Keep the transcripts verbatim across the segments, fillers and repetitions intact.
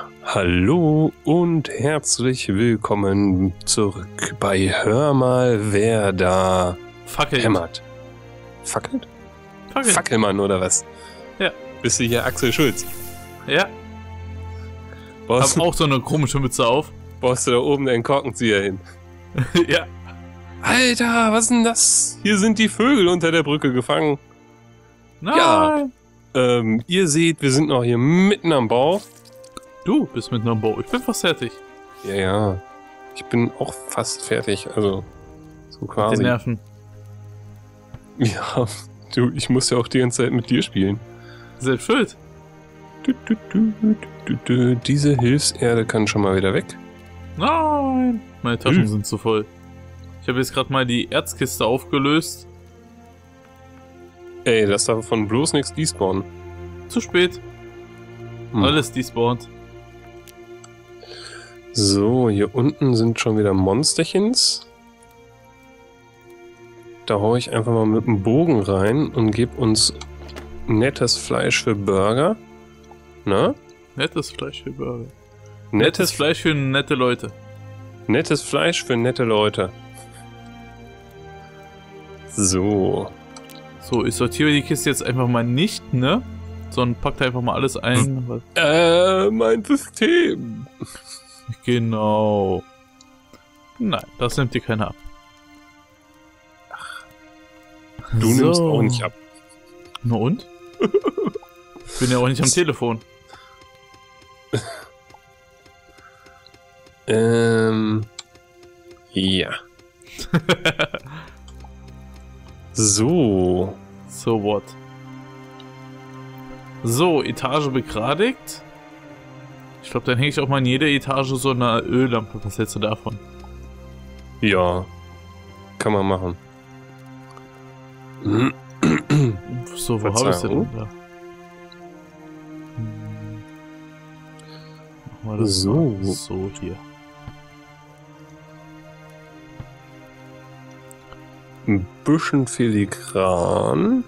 Hallo und herzlich willkommen zurück bei Hör mal, wer da Fackelt. hämmert. Fackelt? Fackelt. Fackelmann oder was? Ja. Bist du hier Axel Schulz? Ja. Baust, Hab auch so eine komische Mütze auf. baust du da oben den Korkenzieher hin? Ja. Alter, was ist denn das? Hier sind die Vögel unter der Brücke gefangen. Nein. Ja. Ähm, ihr seht, wir sind noch hier mitten am Bau. Du bist mit einem Bow. Ich bin fast fertig. Ja, ja. Ich bin auch fast fertig, also so Den quasi. Nerven. Ja, du, ich muss ja auch die ganze Zeit mit dir spielen. Selbst schuld. Du, du, du, du, du, du. Diese Hilfserde kann schon mal wieder weg. Nein. Meine Taschen Hm. sind zu voll. Ich habe jetzt gerade mal die Erzkiste aufgelöst. Ey, lass davon bloß nichts despawnen. Zu spät. Hm. Alles despawned. So, hier unten sind schon wieder Monsterchens. Da hau ich einfach mal mit dem Bogen rein und gebe uns nettes Fleisch für Burger. Na? Nettes Fleisch für Burger. Nettes Nettes, Fleisch für nette Leute. nettes Fleisch für nette Leute. So. So, ich sortiere die Kiste jetzt einfach mal nicht, ne? Sondern pack da einfach mal alles ein. Was Äh, mein System. Genau. Nein, das nimmt dir keiner ab. Du nimmst auch nicht ab. Na und? Ich bin ja auch nicht am Telefon. Ähm. Ja. So. So what? So, Etage begradigt. Ich glaube, dann hänge ich auch mal in jeder Etage so eine Öllampe. Was hältst du davon? Ja. Kann man machen. So, wo habe ich sie denn Verzeihung. da? Hm. Machen wir das So. mal so hier. Ein bisschen filigran.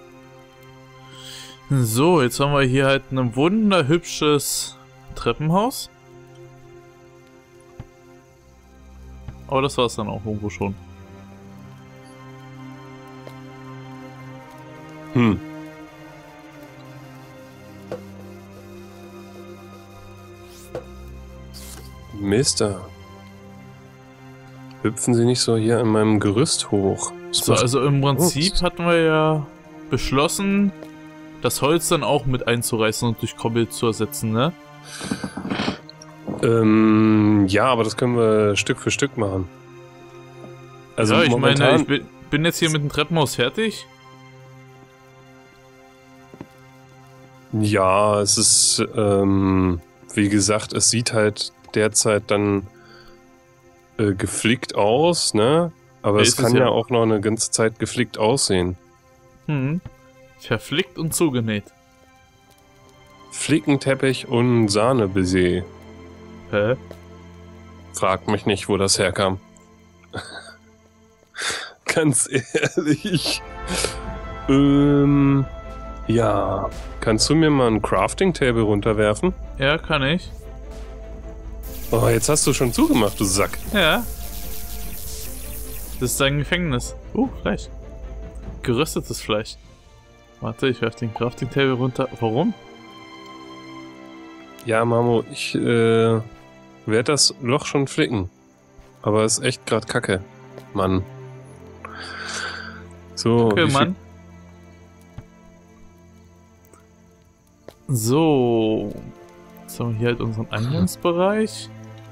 So, jetzt haben wir hier halt ein wunderhübsches Treppenhaus. Aber das war es dann auch irgendwo schon. Hm. Mister. Hüpfen Sie nicht so hier an meinem Gerüst hoch. So, also im Prinzip Ups. hatten wir ja beschlossen, das Holz dann auch mit einzureißen und durch Kobbel zu ersetzen, ne? Ähm, ja, aber das können wir Stück für Stück machen. Also ja, ich momentan, meine, ich bin, bin jetzt hier mit dem Treppenhaus fertig. ja, es ist, ähm, wie gesagt, es sieht halt derzeit dann äh, geflickt aus, ne? Aber Ja, es ist es kann ja ja. auch noch eine ganze Zeit geflickt aussehen. Hm. Verflickt und zugenäht. Flickenteppich und Sahnebaiser. Hä? Fragt mich nicht, wo das herkam. Ganz ehrlich. Ähm, ja. Kannst du mir mal ein Crafting-Table runterwerfen? Ja, kann ich. Oh, jetzt hast du schon zugemacht, du Sack. Ja. Das ist dein Gefängnis. Uh, Fleisch. Geröstetes Fleisch. Warte, ich werf den Crafting Table runter. Warum? Ja, Mamo, ich äh, werde das Loch schon flicken. Aber ist echt grad kacke. Mann. So, Okay, wie viel- Mann. So. Jetzt haben wir hier halt unseren Eingangsbereich.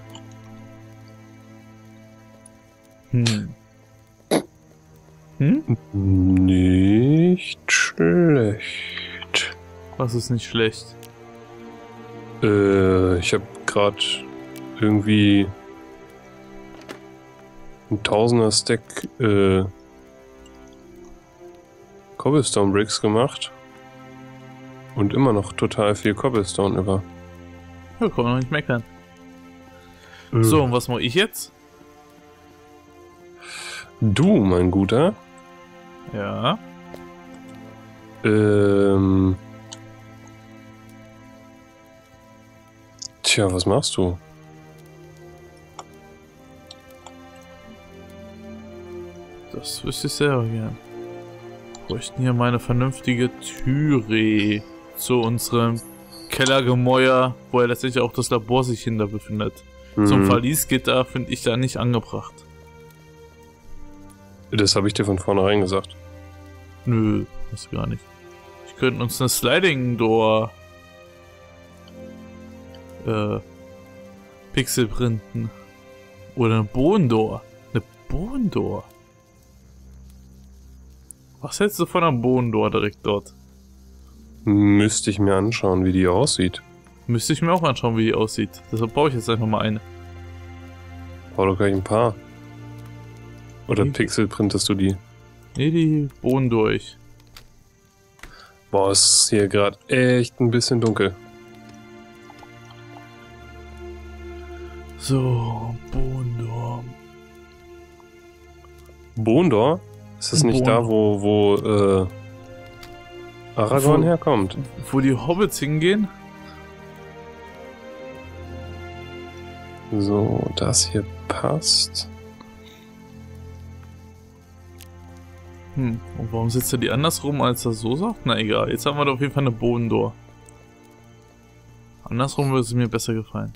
Hm. Hm? Nicht schlecht. Was ist nicht schlecht? Äh, ich habe gerade irgendwie ein Tausender Stack äh, Cobblestone Bricks gemacht und immer noch total viel Cobblestone über. Ja, kann man noch nicht meckern. Äh. So, und was mache ich jetzt? Du, mein Guter, Ja. ähm, Tja, was machst du? Das wüsste ich selber gern. Wir bräuchten hier mal eine vernünftige Türe zu unserem Kellergemäuer, wo ja letztendlich auch das Labor sich hinter befindet. Mhm. Zum Verliesgitter finde ich da nicht angebracht. Das habe ich dir von vornherein gesagt. Nö, das gar nicht. Ich könnte uns eine Sliding Door äh, Pixel printen. Oder eine Bodendoor. Eine Bodendoor. Was hältst du von einer Bodendoor direkt dort? Müsste ich mir anschauen, wie die aussieht. Müsste ich mir auch anschauen, wie die aussieht. Deshalb baue ich jetzt einfach mal eine. Bau doch gleich ein paar. Oder Nee. Pixel printest du die? Ne, die Boden durch. Boah, ist hier gerade echt ein bisschen dunkel. So, Bodendoor. Bondor? Ist das nicht da, wo, wo äh, Aragorn Wo- herkommt? Wo die Hobbits hingehen? So, das hier passt. Hm, und warum sitzt er die andersrum, als er so sagt? Na egal, jetzt haben wir da auf jeden Fall eine Bodendoor. Andersrum würde es mir besser gefallen.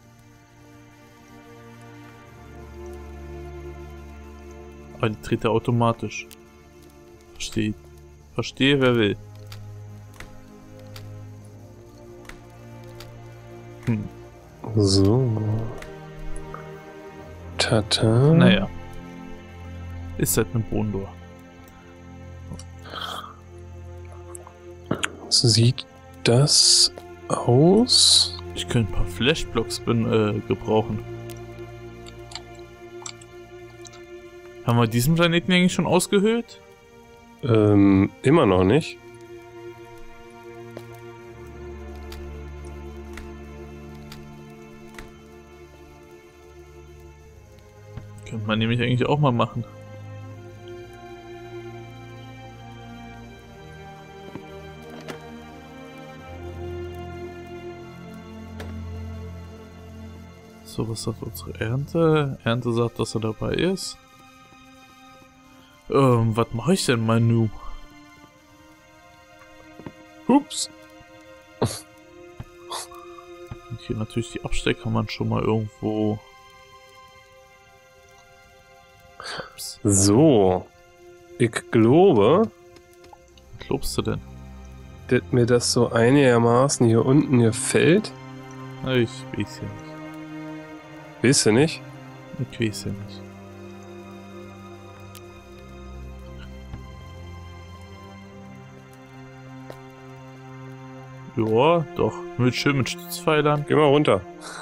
Aber die dreht er automatisch. Verstehe. Verstehe, wer will. Hm, So. Tata. naja. Ist halt eine Bodendoor. Sieht das aus? Ich könnte ein paar Flashblocks bin, äh, gebrauchen. Haben wir diesen Planeten eigentlich schon ausgehöhlt? Ähm, immer noch nicht. Könnte man nämlich eigentlich auch mal machen. So, was sagt unsere Ernte? Ernte sagt, dass er dabei ist. Ähm, was mache ich denn, Manu? Ups. Okay, natürlich die Abstecker man schon mal irgendwo. Ups. So. Ich glaube, Was lobst du denn? dass mir das so einigermaßen hier unten gefällt. Na, ich weiß ja nicht. Weißt du nicht? Ich weiß ja nicht. Ja, doch. Mit schön mit Stützpfeilern. Geh mal runter.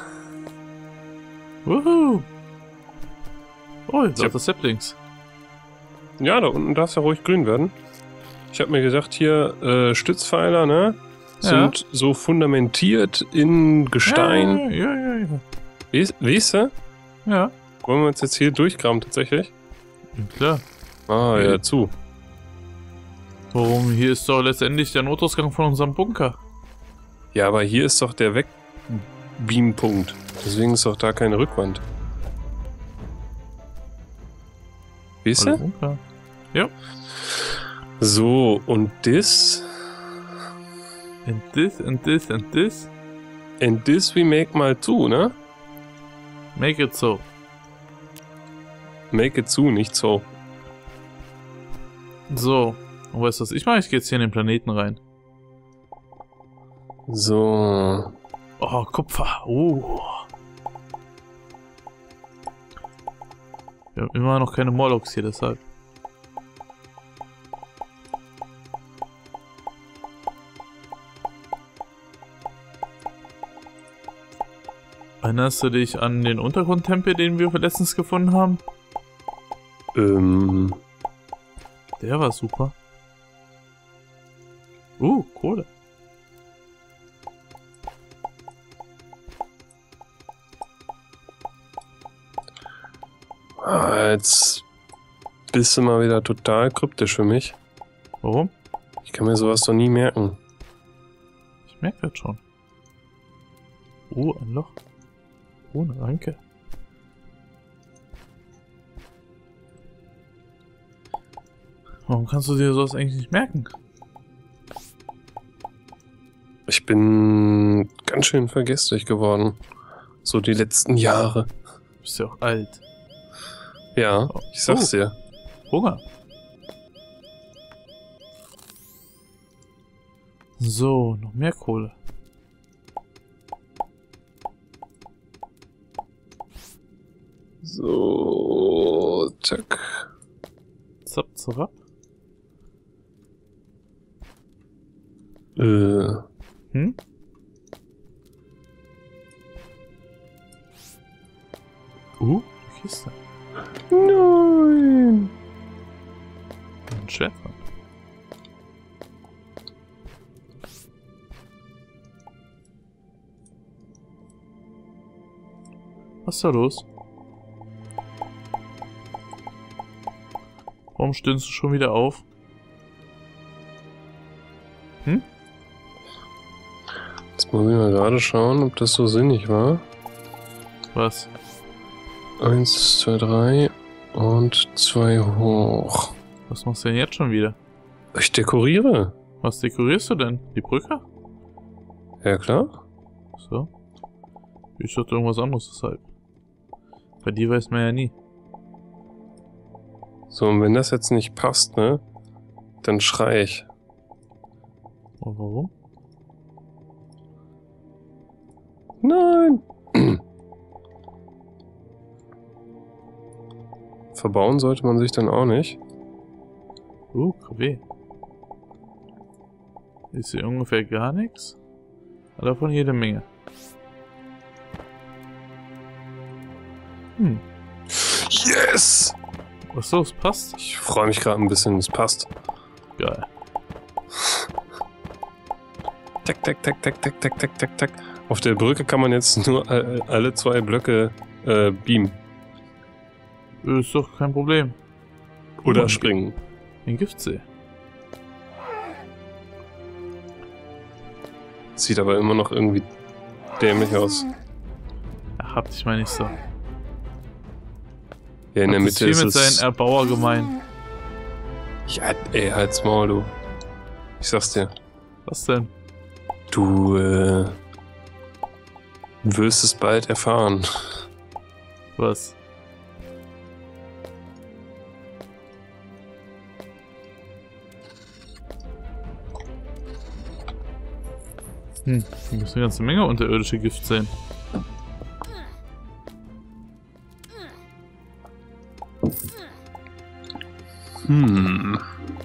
Wuhu! Oh, jetzt Ja. hat das Saplings. Ja, da unten darf es ja ruhig grün werden. Ich habe mir gesagt, hier äh, Stützpfeiler, ne? Sind so fundamentiert in Gestein. Ja, ja, ja. Weißt weißt du? Ja, Wollen wir uns jetzt hier durchgraben tatsächlich? ja klar. Ah, Ja. ja, zu. Warum? Hier ist doch letztendlich der Notausgang von unserem Bunker. Ja, aber hier ist doch der Wegbeam-Punkt. Deswegen ist doch da keine Rückwand. Weißt Alle du? Bunker. Ja. So, und this. And this, and this, and this. And this we make mal zu, ne? Make it so. Make it zu, nicht so. So. Und weißt du, was ich mache? Ich gehe jetzt hier in den Planeten rein. So. Oh, Kupfer. Oh. Wir haben immer noch keine Morlocks hier, deshalb. Erinnerst du dich an den Untergrundtempel, den wir letztens gefunden haben? Ähm. Der war super. Uh, Kohle. Ah, jetzt bist du mal wieder total kryptisch für mich. Warum? Ich kann mir sowas doch nie merken. Ich merke das schon. Oh, ein Loch. Oh, eine Ranke. Warum kannst du dir sowas eigentlich nicht merken? Ich bin ganz schön vergesslich geworden. So die letzten Jahre. Du bist ja auch alt. Ja, ich sag's dir. Hunger. So, noch mehr Kohle. So, zack. Zap, zap. Äh. Hm? Uh, die Kiste. Nein! Ein Schwert. Was ist da los? Warum stöhnst du schon wieder auf? Hm? Jetzt muss ich mal gerade schauen, ob das so sinnig war. Was? Eins, zwei, drei und zwei hoch. Was machst du denn jetzt schon wieder? Ich dekoriere. Was dekorierst du denn? Die Brücke? Ja, klar. So. Ich dachte irgendwas anderes deshalb. Bei dir weiß man ja nie. So, und wenn das jetzt nicht passt, ne? Dann schrei ich. Aber warum? Nein! Verbauen sollte man sich dann auch nicht. Uh, K W. Ist hier ungefähr gar nichts? Davon jede Menge. Hm. Yes! Was ist los? Passt? Ich freue mich gerade ein bisschen, es passt. Geil. Tak, tak, tak, tak, tak, tak, tak, tak, tak. Auf der Brücke kann man jetzt nur äh, alle zwei Blöcke äh, beamen. Ist doch kein Problem. Oder Oh, springen. Ein Giftsee. Sieht aber immer noch irgendwie dämlich aus. Ach, hab dich mal nicht so. Ja, in der Hat Mitte viel ist mit es... seinen Erbauer gemein. Ja, ey, halt's Maul, du. Ich sag's dir. Was denn? Du, äh... wirst es bald erfahren. Was? Hm, hier muss eine ganze Menge unterirdische Gift sein. Hm.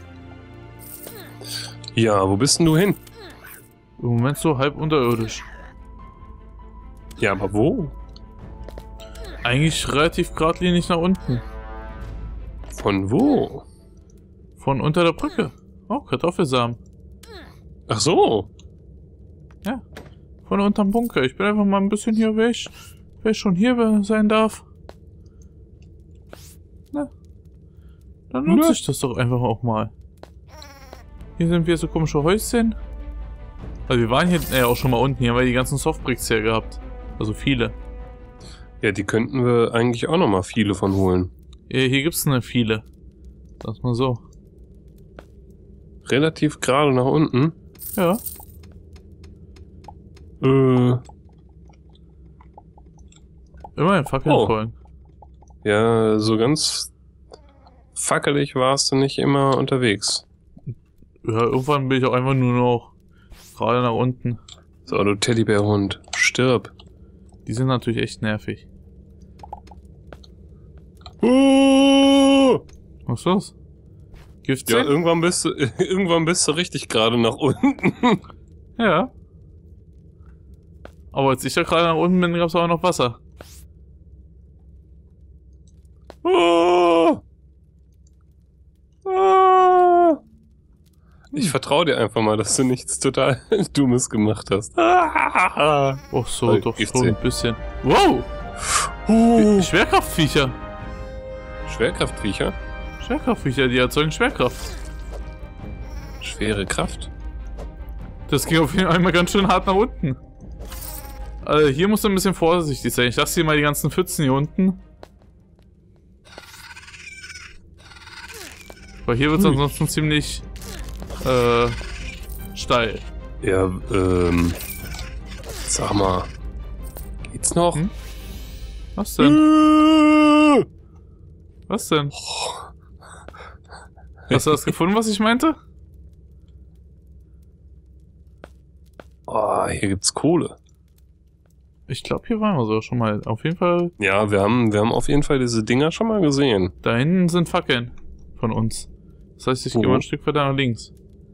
Ja, wo bist denn du hin? Im Moment so halb unterirdisch. Ja, aber wo? Eigentlich relativ geradlinig nach unten. Von wo? Von unter der Brücke. Oh, Kartoffelsamen. Ach so. Ja, von unterm Bunker. Ich bin einfach mal ein bisschen hier, wer ich, wer ich schon hier sein darf. Na, dann nutze ich das doch einfach auch mal. Hier sind wir so komische Häuschen. Also wir waren hier ja äh, auch schon mal unten. Hier haben wir die ganzen Softbricks her gehabt. Also viele. Ja, die könnten wir eigentlich auch nochmal viele von holen. Äh, hier gibt's eine viele. Sag mal so. Relativ gerade nach unten. Ja. Äh. Immerhin Fackeln Oh. folgen. Ja, so ganz fackelig warst du nicht immer unterwegs. Ja, irgendwann bin ich auch einfach nur noch gerade nach unten. So, du Teddybärhund, stirb. Die sind natürlich echt nervig. Uh! Was ist los? Gift Ja, irgendwann bist du, irgendwann bist du richtig gerade nach unten. Ja. Aber als ich da gerade nach unten bin, gab es auch noch Wasser. Oh! Oh! Ich vertraue dir einfach mal, dass du nichts total Dummes gemacht hast. Ach so, Weil doch Giftsee. schon ein bisschen. Wow! Uh. Schwerkraftviecher. Schwerkraftviecher? Schwerkraftviecher, die erzeugen Schwerkraft. Schwere Kraft? Das ging auf jeden Fall einmal ganz schön hart nach unten. Also hier musst du ein bisschen vorsichtig sein. Ich lasse hier mal die ganzen Pfützen hier unten. Weil hier wird es ansonsten ziemlich äh, steil. Ja, ähm. Sag mal. Geht's noch? Hm? Was denn? Was denn? Hast du das gefunden, was ich meinte? Oh, hier gibt's Kohle. Ich glaube, hier waren wir so schon mal. Auf jeden Fall. Ja, wir haben, wir haben auf jeden Fall diese Dinger schon mal gesehen. Da hinten sind Fackeln von uns. Das heißt, ich Oh. gehe mal ein Stück weiter nach links.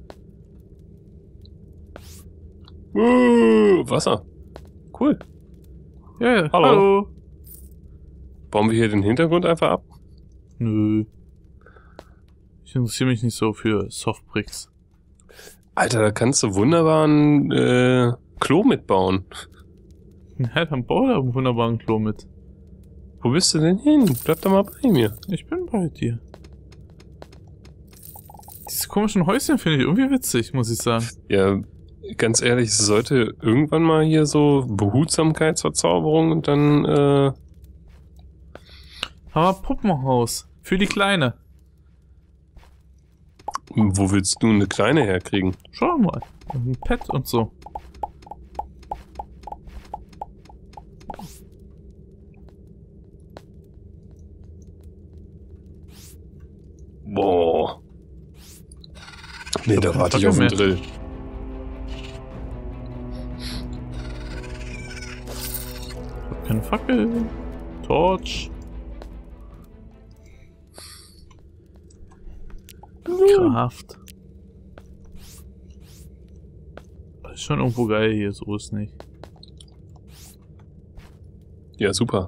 Uh, Wasser. Cool. Ja, yeah, Hallo. hallo. Bauen wir hier den Hintergrund einfach ab? Nö. Ich interessiere mich nicht so für Softbricks. Alter, da kannst du wunderbar ein äh, Klo mitbauen. Ja, dann bau da einen wunderbaren Klo mit. Wo bist du denn hin? Bleib doch mal bei mir. Ich bin bei dir. Diese komischen Häuschen finde ich irgendwie witzig, muss ich sagen. Ja, ganz ehrlich, es sollte irgendwann mal hier so Behutsamkeitsverzauberung und dann, äh... Aber Puppenhaus. Für die Kleine. Wo willst du eine kleine herkriegen? Schau mal. Und ein Pet und so. Boah. Nee, da warte ich auf den Drill. Ich hab keine Fackel. Torch. Kraft. Das ist schon irgendwo geil hier, so ist nicht. Ja, super.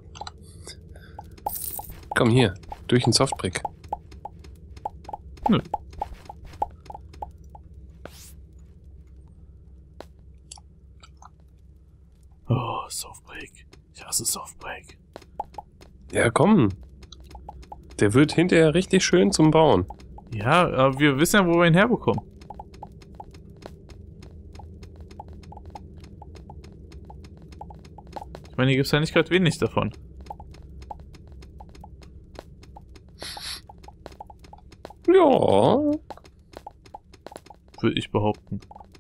Komm hier, durch den Softbrick. Nö. Oh, Softbreak. Ich hasse Softbreak. Ja, komm. Der wird hinterher richtig schön zum Bauen. Ja, aber wir wissen ja, wo wir ihn herbekommen. Ich meine, hier gibt es ja nicht gerade wenig davon. Ja. Würde ich behaupten.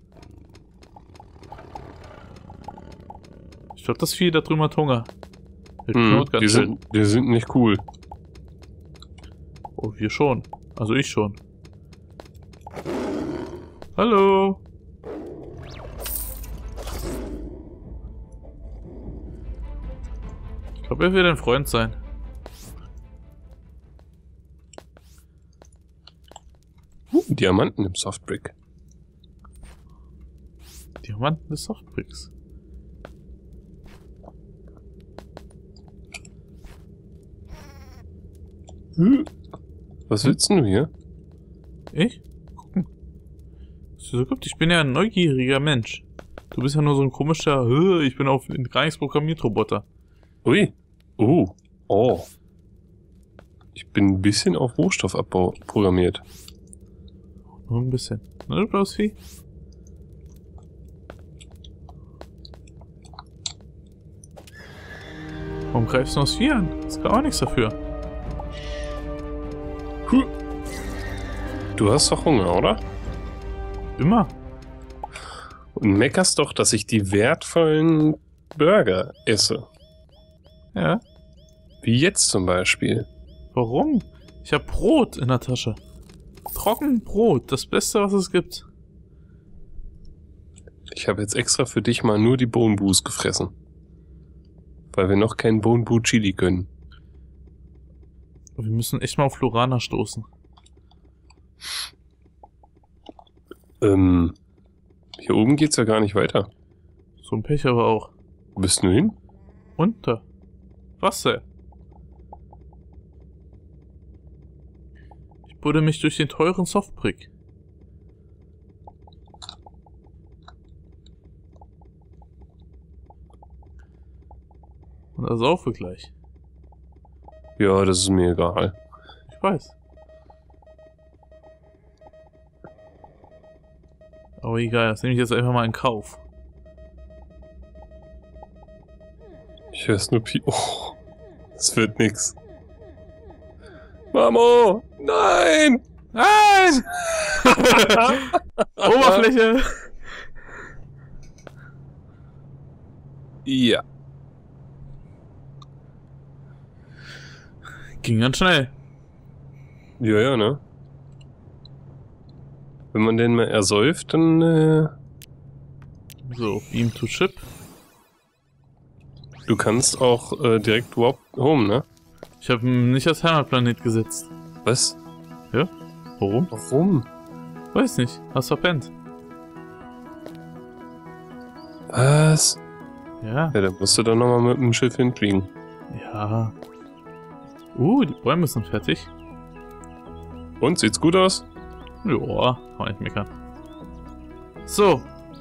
Ich glaube, das Vieh da drüben hat Hunger. Der Hm, knurrt ganz die, schön. sind, die sind nicht cool. Oh, wir schon. Also ich schon. Hallo. Ich glaube, er will ein Freund sein. Uh, Diamanten im Softbrick. Diamanten des Softbricks. Hm. Was willst du hier? Ich? Gucken. Was es so gibt. Ich bin ja ein neugieriger Mensch. Du bist ja nur so ein komischer, "Hö, ich bin auf gar nichts programmiert Roboter." Ui. Uh. Oh. Ich bin ein bisschen auf Rohstoffabbau programmiert. Nur ein bisschen. Ne, du blaues Vieh? Warum greifst du das Vieh an? Das kann auch nichts dafür. Huh. Du hast doch Hunger, oder? Immer. Und meckerst doch, dass ich die wertvollen Burger esse. Ja. Wie jetzt zum Beispiel. Warum? Ich habe Brot in der Tasche. Trockenbrot, das Beste, was es gibt. Ich habe jetzt extra für dich mal nur die Bone Boos gefressen. Weil wir noch keinen Bone Boo Chili können. Wir müssen echt mal auf Lorana stoßen. Ähm, hier oben geht's ja gar nicht weiter. So ein Pech aber auch. Wo bist du hin? Unter. Wasser. Ich budde mich durch den teuren Softbrick. Und da saufe gleich. Ja, das ist mir egal. Ich weiß. Aber egal, das nehme ich jetzt einfach mal in Kauf. Ich höre es nur Pi... Oh, es wird nix. Mamo! Nein! Nein! Oberfläche! Ja. Ging ganz schnell. Ja, ja, ne? Wenn man den mal ersäuft, dann, äh... So, Beam to Ship. Du kannst auch äh, direkt warp home, ne? Ich habe nicht als Heimatplanet gesetzt. Was? Ja? Warum? Warum? Weiß nicht. Hast verpennt. Was? Ja. Ja, dann musst du dann nochmal mit dem Schiff hinfliegen. Ja. Uh, die Bäume sind fertig. Und, sieht's gut aus? Ja, kann man nicht meckern. So.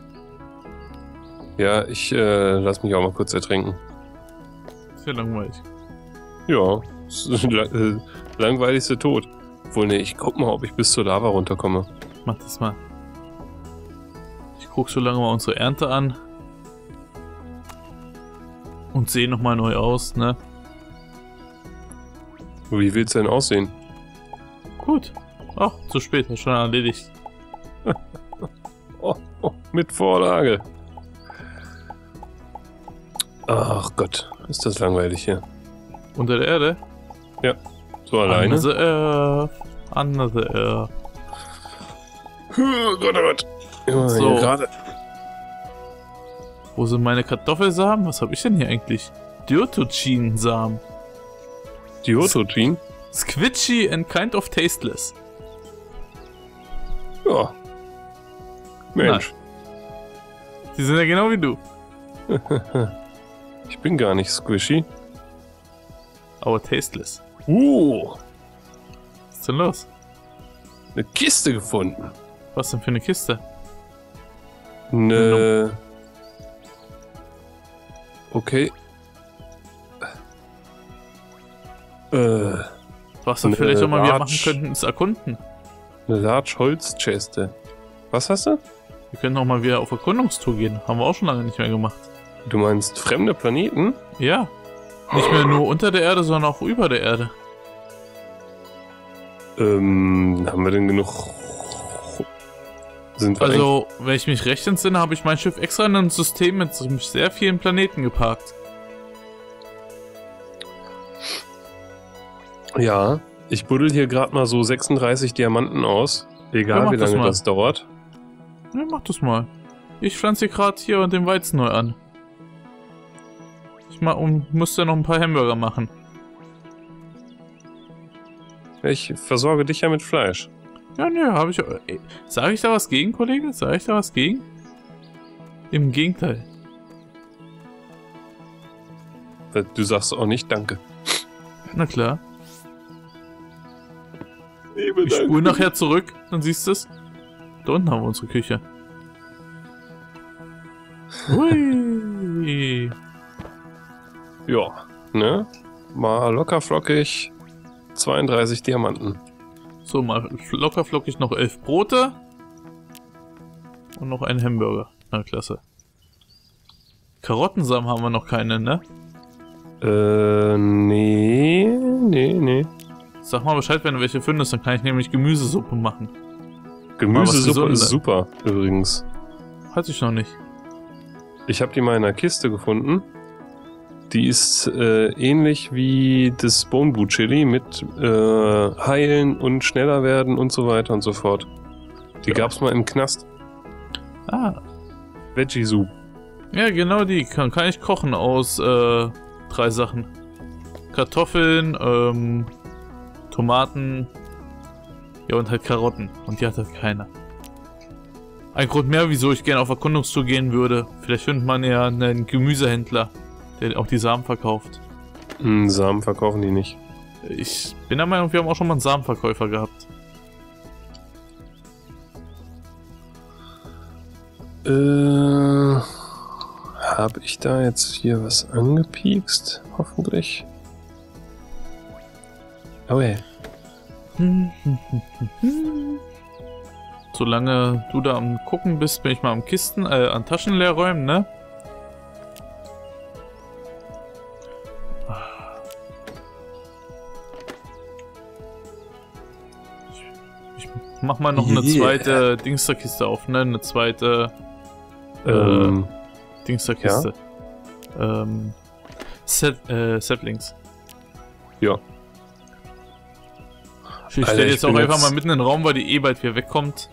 Ja, ich äh, lass mich auch mal kurz ertrinken. Ist ja langweilig. Ja, ist la äh, langweiligste Tod. Obwohl, ne, ich guck mal, ob ich bis zur Lava runterkomme. Mach das mal. Ich guck so lange mal unsere Ernte an. Und sehe nochmal neu aus, ne? Wie will's denn aussehen? Gut. Ach, zu spät, hast schon erledigt. Oh, oh, mit Vorlage. Ach Gott, ist das langweilig hier. Unter der Erde? Ja, so alleine. Under the earth. Under the earth. Oh Gott, oh Gott. Ja, So. hier gerade. Wo sind meine Kartoffelsamen? Was habe ich denn hier eigentlich? Diotocin-Samen. Diotocin? Squidgy and kind of tasteless. Ja. Mensch. Die sind ja genau wie du. Ich bin gar nicht squishy. Aber tasteless. Uh, Was ist denn los? eine Kiste gefunden. Was denn für eine Kiste? Ne. Okay. Äh, Was wir Eine vielleicht auch mal wieder Large- machen könnten, ist erkunden. eine Large Holzcheste. Was hast du? Wir können auch mal wieder auf Erkundungstour gehen. Haben wir auch schon lange nicht mehr gemacht. Du meinst fremde Planeten? Ja. Nicht mehr nur unter der Erde, sondern auch über der Erde. Ähm, haben wir denn genug? Sind wir Also, wenn ich mich recht entsinne, habe ich mein Schiff extra in ein System mit sehr vielen Planeten geparkt. eigentlich- Ja, ich buddel hier gerade mal so sechsunddreißig Diamanten aus. Egal, Ja, mach wie das lange mal. das dauert. Ja, mach das mal. Ich pflanze gerade hier den Weizen neu an. Ich mal um, müsste noch ein paar Hamburger machen. Ich versorge dich ja mit Fleisch. Ja, nö, habe ich. Ey, sag ich da was gegen, Kollege? Sag ich da was gegen? Im Gegenteil. Du sagst auch nicht Danke. Na klar. Liebe Ich spule nachher zurück, dann siehst du es. Da unten haben wir unsere Küche. Hui. Ja, ne? Mal locker flockig zweiunddreißig Diamanten. So, mal locker flockig noch elf Brote. Und noch einen Hamburger. Na, klasse. Karottensamen haben wir noch keine, ne? Äh, nee, nee, nee. Sag mal Bescheid, wenn du welche findest, dann kann ich nämlich Gemüsesuppe machen. Gemüsesuppe Gesundes. ist super, übrigens. Hatte ich noch nicht. Ich habe die mal in einer Kiste gefunden. Die ist äh, ähnlich wie das Bone Boot Chili mit äh, heilen und schneller werden und so weiter und so fort. Die Ja. gab's mal im Knast. Ah. Veggie Soup. Ja, genau die. Kann, kann ich kochen aus äh, drei Sachen. Kartoffeln, ähm, Tomaten, ja und halt Karotten. Und die hat halt keiner. Ein Grund mehr, wieso ich gerne auf Erkundungstour gehen würde. Vielleicht findet man ja einen Gemüsehändler, der auch die Samen verkauft. Hm, Samen verkaufen die nicht. Ich bin der Meinung, wir haben auch schon mal einen Samenverkäufer gehabt. Äh, habe ich da jetzt hier was angepiekst? Hoffentlich. Oh yeah. Solange du da am Gucken bist, bin ich mal am Kisten, äh, an Taschen leer räumen, ne? mach mal noch eine Yeah. zweite Dingsterkiste auf, ne? Eine zweite Ähm, äh, Dingsterkiste. Ähm, Set, äh, Saplings. Ja. Ich Alter, stelle ich jetzt auch bin einfach jetzt- mal mitten in den Raum, weil die eh bald wieder wegkommt.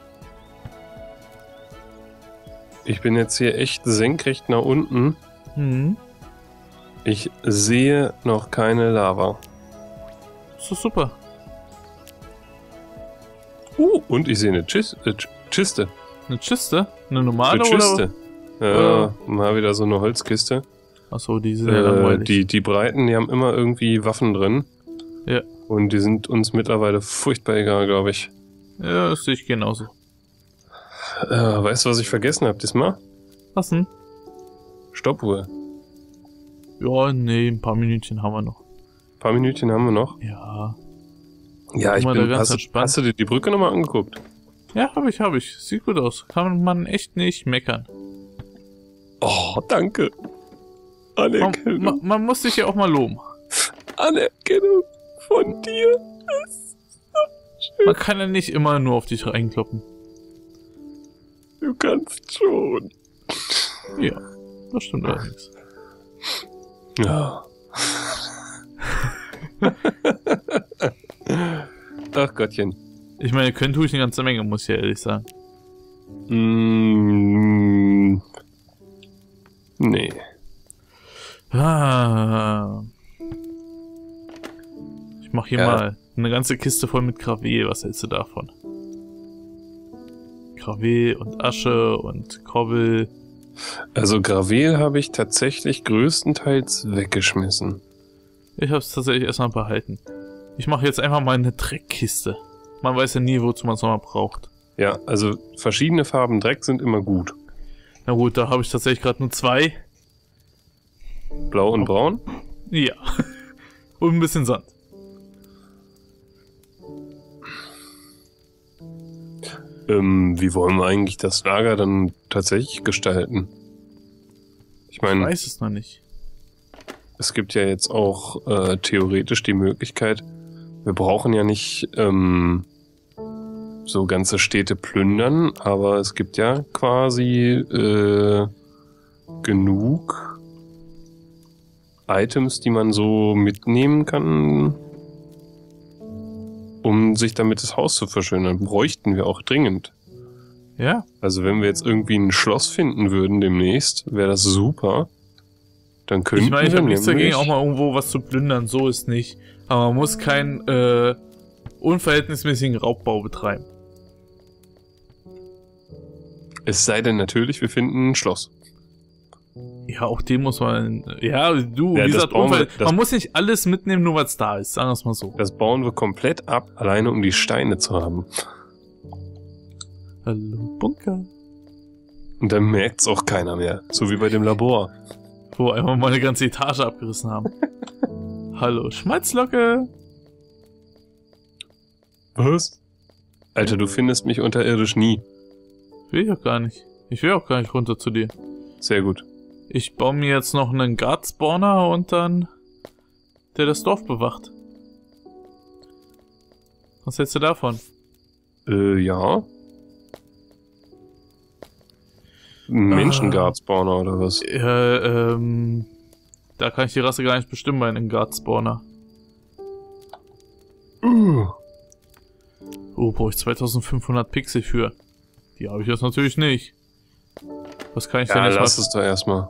ich bin jetzt hier echt senkrecht nach unten. Mhm. Ich sehe noch keine Lava. Das ist super. Uh, und ich sehe eine Chis äh, Ch- Kiste. Eine Kiste? Eine normale Eine oder? Kiste. Ja, Oder- mal wieder so eine Holzkiste. Achso, die sind ja Äh, langweilig. die, die Breiten, die haben immer irgendwie Waffen drin. Ja. Und die sind uns mittlerweile furchtbar egal, glaube ich. Ja, das sehe ich genauso. Äh, weißt du, was ich vergessen habe diesmal? Was denn? Stoppuhr. Ja, nee, ein paar Minütchen haben wir noch. Ein paar Minütchen haben wir noch. Ja. Ja, ich Guck mal, da bin. ganz Hast, du- entspannt. hast du dir die Brücke nochmal angeguckt? Ja, hab ich, hab ich. Sieht gut aus. Kann man echt nicht meckern. Oh, danke. Man, Anerkennung. man, man muss sich ja auch mal loben. Anerkennung von dir. Man kann ja nicht immer nur auf dich reinkloppen. Du kannst schon. Ja, das stimmt allerdings. Ja. Ach Gottchen. Ich meine, können tue ich eine ganze Menge, muss ich ja ehrlich sagen. Mm, nee. Ah. Ich mach hier Ja. mal eine ganze Kiste voll mit Gravel. Was hältst du davon? Gravel und Asche und Kobbel. Also Gravel habe ich tatsächlich größtenteils weggeschmissen. Ich hab's tatsächlich erstmal behalten. Ich mache jetzt einfach mal eine Dreckkiste. Man weiß ja nie, wozu man es nochmal braucht. Ja, also verschiedene Farben Dreck sind immer gut. Na gut, da habe ich tatsächlich gerade nur zwei. Blau und braun. Ja. Und ein bisschen Sand. Ähm, wie wollen wir eigentlich das Lager dann tatsächlich gestalten? Ich Ich meine, weiß es noch nicht. es gibt ja jetzt auch äh, theoretisch die Möglichkeit, wir brauchen ja nicht ähm, so ganze Städte plündern, aber es gibt ja quasi äh, genug Items, die man so mitnehmen kann, um sich damit das Haus zu verschönern. Bräuchten wir auch dringend. Ja, Also wenn wir jetzt irgendwie ein Schloss finden würden demnächst, wäre das super. Dann könnten ich meine, ich wir habe nichts dagegen, nämlich- auch mal irgendwo was zu plündern. So ist nicht. Aber man muss keinen äh, unverhältnismäßigen Raubbau betreiben. Es sei denn natürlich, wir finden ein Schloss. Ja, auch den muss man. Ja, du, Ja, wie das gesagt, brauchen wir- unverhält- das- man muss nicht alles mitnehmen, nur was da ist. Sagen wir es mal so. Das bauen wir komplett ab, alleine um die Steine zu haben. Hallo, Bunker. Und dann merkt's auch keiner mehr. So wie bei dem Labor. Wo wir einfach mal eine ganze Etage abgerissen haben. Hallo, Schmalzlocke. Was? Alter, du findest mich unterirdisch nie. Will ich auch gar nicht. Ich will auch gar nicht runter zu dir. Sehr gut. Ich baue mir jetzt noch einen Guard-Spawner und dann der das Dorf bewacht. Was hältst du davon? Äh, ja. Ein Menschenguard-Spawner oder was? Äh, ähm, da kann ich die Rasse gar nicht bestimmen bei einem Guard-Spawner. Uh. Oh, brauche ich zweitausendfünfhundert Pixel für. Die habe ich jetzt natürlich nicht. Was kann ich Ja, denn jetzt lass mal... es doch erstmal.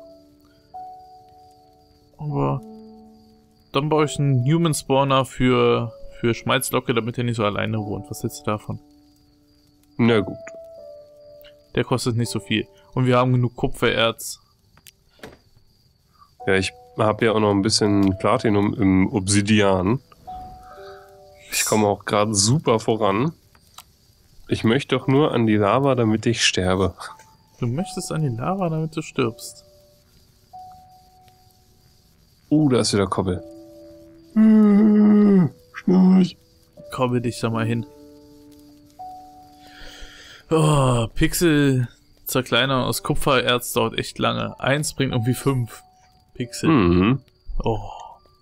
Aber dann baue ich einen Human Spawner für, für Schmalzlocke, damit er nicht so alleine wohnt. Was hältst du davon? Na gut. Der kostet nicht so viel. Und wir haben genug Kupfererz. Ja, ich habe ja auch noch ein bisschen Platinum im Obsidian. Ich komme auch gerade super voran. Ich möchte doch nur an die Lava, damit ich sterbe. Du möchtest an die Lava, damit du stirbst. Uh, da ist wieder Koppel. Schnurch. Komm dich da mal hin. Oh, Pixel zerkleinern aus Kupfererz dauert echt lange. Eins bringt irgendwie fünf Pixel. Mhm. Oh.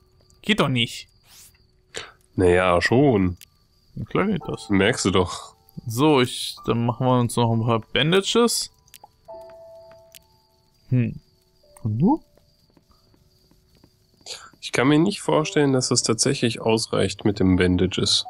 Geht doch nicht. Naja, schon. Na klar geht das. Merkst du doch. So, ich, dann machen wir uns noch ein paar Bandages. Hm. Und du? Ich kann mir nicht vorstellen, dass es tatsächlich ausreicht mit dem Bandages.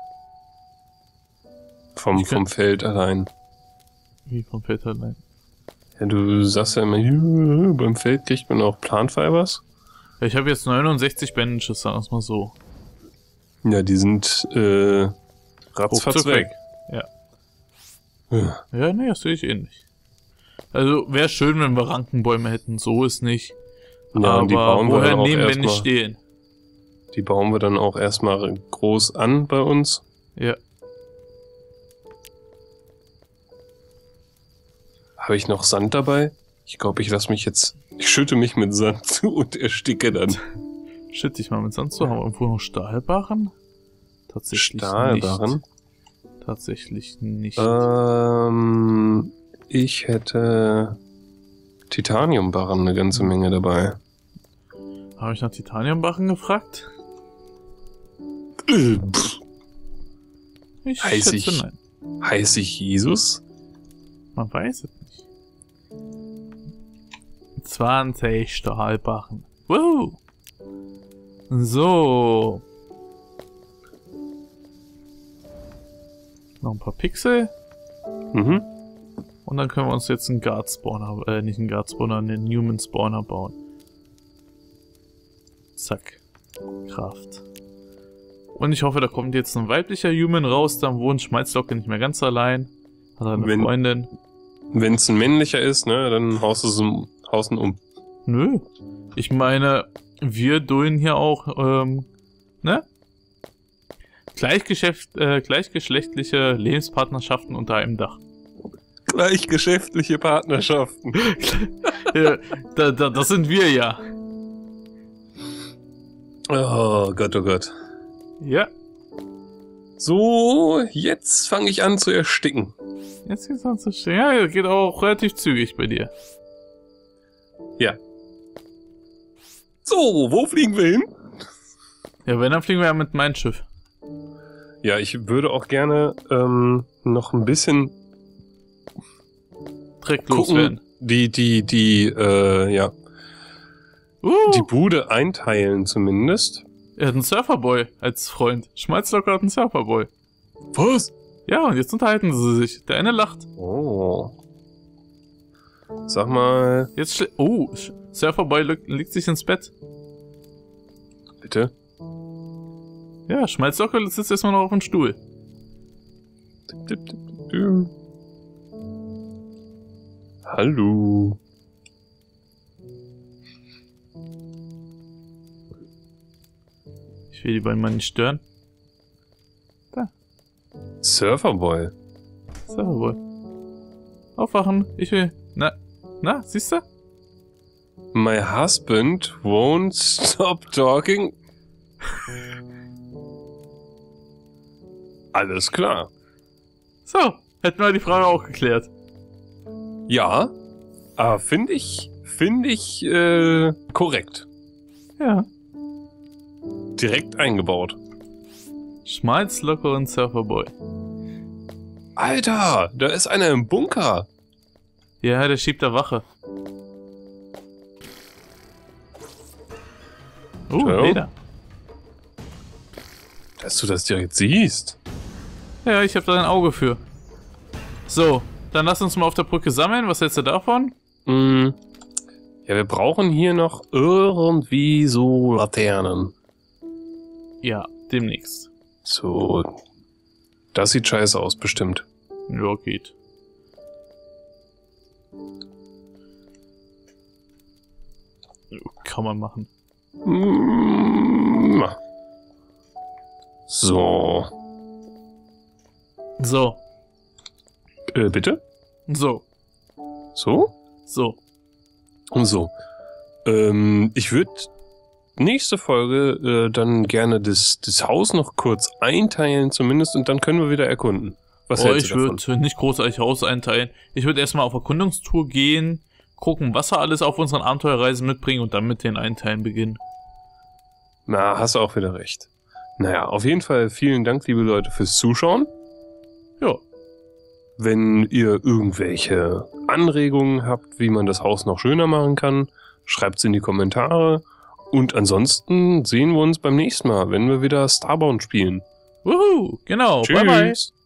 Vom, vom Feld allein. Wie vom Feld allein? Ja, du sagst ja immer, ja, beim Feld kriegt man auch Plantfibers. Ja, ich habe jetzt neunundsechzig Bandages, sagen wir es mal so. Ja, die sind äh, ratzfatz weg. Ja. Ja, Ja, nee, das sehe ich ähnlich. Also, wäre schön, wenn wir Rankenbäume hätten, so ist nicht. ja Aber und die bauen wir woher dann auch nehmen, wenn nicht erstmal. stehen? Die bauen wir dann auch erstmal groß an bei uns. Ja. Habe ich noch Sand dabei? Ich glaube, ich lasse mich jetzt. Ich schütte mich mit Sand zu und ersticke dann. Shit, ich mal mit Sand zu. Haben wir irgendwo noch Stahlbarren? Tatsächlich Stahlbarren? nicht. Tatsächlich nicht. Ähm, ich hätte Titaniumbarren eine ganze Menge dabei. Habe ich nach Titaniumbarren gefragt? Äh, pff, Ich Heiß schätze ich- nein. heiße ich Jesus? Man weiß es nicht. zwanzig Stahlbarren. Wow. So. Noch ein paar Pixel. Mhm. Und dann können wir uns jetzt einen Guard Spawner, äh, nicht einen Guard Spawner, einen Human Spawner bauen. Zack. Kraft. Und ich hoffe, da kommt jetzt ein weiblicher Human raus, dann wohnt Schmalzlocke nicht mehr ganz allein. Hat er eine Wenn- Freundin. Wenn es ein männlicher ist, ne, dann haust du so hausen um. Nö. Ich meine, wir dulden hier auch, ähm, ne? Gleichgeschäft, äh, gleichgeschlechtliche Lebenspartnerschaften unter einem Dach. Gleichgeschäftliche Partnerschaften. Ja, da, da, das sind wir ja. Oh Gott, oh Gott. Ja. So, jetzt fange ich an zu ersticken. Jetzt geht's an zu stehen. Ja, geht auch relativ zügig bei dir. Ja. So, wo fliegen wir hin? Ja, wenn, dann fliegen wir ja mit meinem Schiff. Ja, ich würde auch gerne ähm, noch ein bisschen Dreck gucken, loswerden. die, die, die, äh, ja, Uh, die Bude einteilen zumindest. er hat einen Surferboy als Freund. Schmalzlocker hat einen Surferboy. Was? Ja, und jetzt unterhalten sie sich. Der eine lacht. Oh. Sag mal, Jetzt schl- Oh, Sch- Surferboy legt, legt sich ins Bett. bitte. Ja, Schmalzlocker sitzt erstmal noch auf dem Stuhl. Dip, dip, dip, dip. Hallo. Ich will die beiden mal nicht stören. Surferboy. Surferboy. Aufwachen. Ich will. Na, na, siehst du? My husband won't stop talking. Alles klar. So, hätten wir die Frage auch geklärt. Ja, aber finde ich, finde ich, äh, korrekt. Ja. Direkt eingebaut. Schmalzlocker und Surferboy. Alter, da ist einer im Bunker. Ja, der schiebt da Wache. Oh, Ciao. Leder. Dass du das direkt siehst. Ja, ich habe da ein Auge für. So, dann lass uns mal auf der Brücke sammeln. Was hältst du davon? Mm. Ja, wir brauchen hier noch irgendwie so Laternen. Ja, demnächst. So, das sieht scheiße aus, bestimmt. Ja, geht. Kann man machen. Mm. So, So, äh, bitte? so, So? so. Und so. Ähm, ich würde nächste Folge äh, dann gerne das, das Haus noch kurz einteilen zumindest und dann können wir wieder erkunden. Was Oh, hältst ich du davon? würde nicht großartig Haus einteilen. Ich würde erstmal auf Erkundungstour gehen, gucken, was wir alles auf unseren Abenteuerreisen mitbringen und dann mit den Einteilen beginnen. Na, hast du auch wieder recht. Naja, auf jeden Fall vielen Dank, liebe Leute, fürs Zuschauen. Ja. Wenn ihr irgendwelche Anregungen habt, wie man das Haus noch schöner machen kann, schreibt es in die Kommentare. Und ansonsten sehen wir uns beim nächsten Mal, wenn wir wieder Starbound spielen. Wuhu, genau. Tschüss. Bye bye.